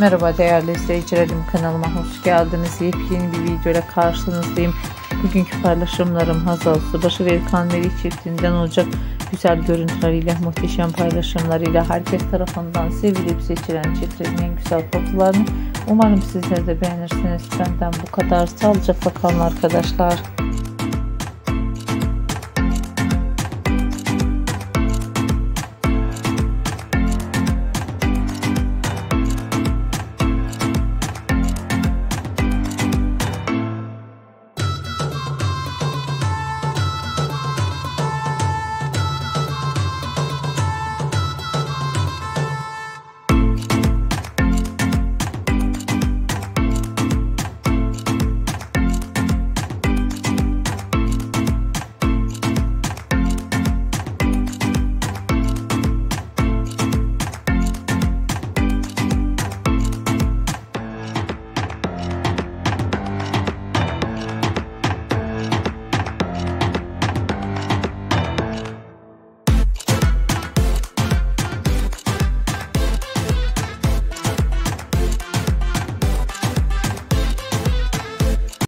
Merhaba değerli izleyicilerim, kanalıma hoş geldiniz. Yepyeni bir videoyla karşınızdayım. Bugünkü paylaşımlarım Hazal Subaşı ve İlkan Meriç çiftinden olacak. Güzel görüntüleriyle, muhteşem paylaşımlarıyla herkes tarafından sevilip seçilen çiftin en güzel fotolarını umarım sizler de beğenirsiniz. Benden bu kadar. Sağlıcakla kalın arkadaşlar.